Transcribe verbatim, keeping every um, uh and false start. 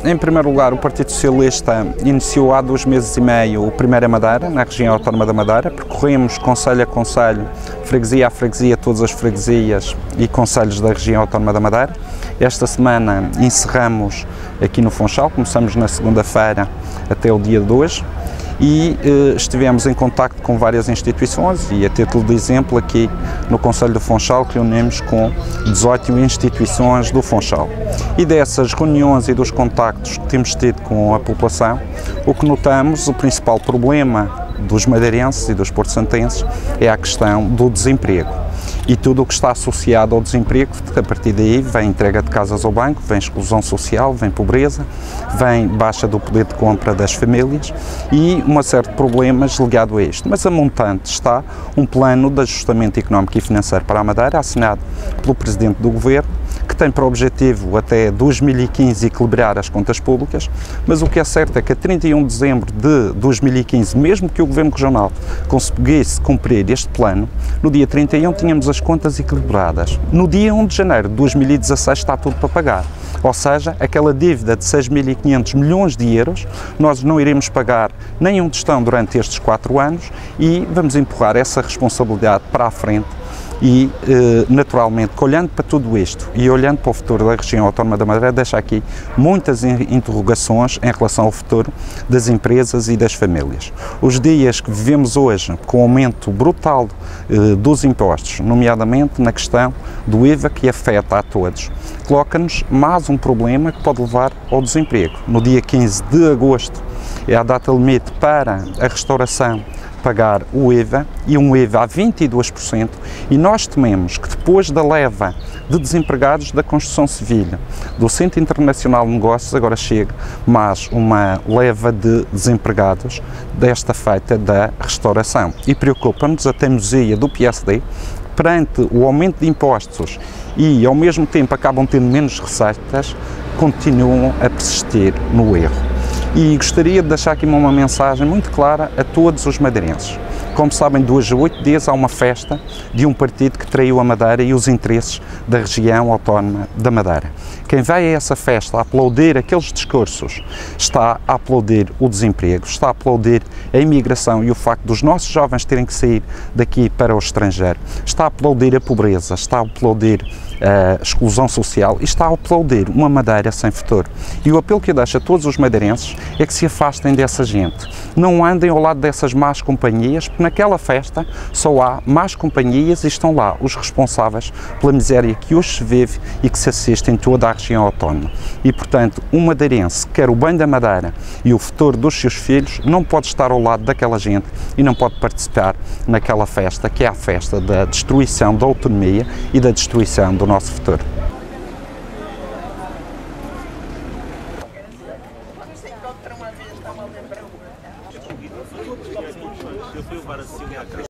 Em primeiro lugar, o Partido Socialista iniciou há dois meses e meio o Primeira Madeira, na região autónoma da Madeira. Percorremos concelho a concelho, freguesia a freguesia, todas as freguesias e concelhos da região autónoma da Madeira. Esta semana encerramos aqui no Funchal, começamos na segunda-feira até o dia de hoje. E eh, estivemos em contacto com várias instituições e, a título de exemplo, aqui no Concelho do Funchal, que reunimos com dezoito instituições do Funchal. E dessas reuniões e dos contactos que temos tido com a população, o que notamos, o principal problema dos madeirenses e dos porto-santenses é a questão do desemprego. E tudo o que está associado ao desemprego, a partir daí vem entrega de casas ao banco, vem exclusão social, vem pobreza, vem baixa do poder de compra das famílias e uma série de problemas ligados a isto. Mas a montante está um plano de ajustamento económico e financeiro para a Madeira, assinado pelo Presidente do Governo, que tem por objetivo até dois mil e quinze equilibrar as contas públicas, mas o que é certo é que a trinta e um de dezembro de dois mil e quinze, mesmo que o Governo Regional conseguisse cumprir este plano, no dia trinta e um tínhamos as contas equilibradas. No dia um de janeiro de dois mil e dezasseis está tudo para pagar. Ou seja, aquela dívida de seis mil e quinhentos milhões de euros, nós não iremos pagar nenhum tostão durante estes quatro anos e vamos empurrar essa responsabilidade para a frente. E, naturalmente, olhando para tudo isto e olhando para o futuro da região autónoma da Madeira, deixa aqui muitas interrogações em relação ao futuro das empresas e das famílias. Os dias que vivemos hoje, com o aumento brutal dos impostos, nomeadamente na questão do I V A, que afeta a todos, coloca-nos mais um problema que pode levar ao desemprego. No dia quinze de agosto é a data limite para a restauração pagar o I V A e um I V A a vinte e dois por cento, e nós tememos que depois da leva de desempregados da construção civil, do Centro Internacional de Negócios, agora chega mais uma leva de desempregados desta feita da restauração. E preocupa-nos a teimosia do P S D perante o aumento de impostos e ao mesmo tempo acabam tendo menos receitas, continuam a persistir no erro. E gostaria de deixar aqui uma mensagem muito clara a todos os madeirenses. Como sabem, de hoje a oito dias há uma festa de um partido que traiu a Madeira e os interesses da região autónoma da Madeira. Quem vai a essa festa a aplaudir aqueles discursos está a aplaudir o desemprego, está a aplaudir a imigração e o facto dos nossos jovens terem que sair daqui para o estrangeiro, está a aplaudir a pobreza, está a aplaudir a exclusão social e está a aplaudir uma Madeira sem futuro. E o apelo que eu deixo a todos os madeirenses é que se afastem dessa gente. Não andem ao lado dessas más companhias, porque naquela festa só há más companhias e estão lá os responsáveis pela miséria que hoje se vive e que se assiste em toda a região autónoma. E, portanto, um madeirense que quer o bem da Madeira e o futuro dos seus filhos não pode estar ao lado daquela gente e não pode participar naquela festa que é a festa da destruição da autonomia e da destruição do nosso futuro.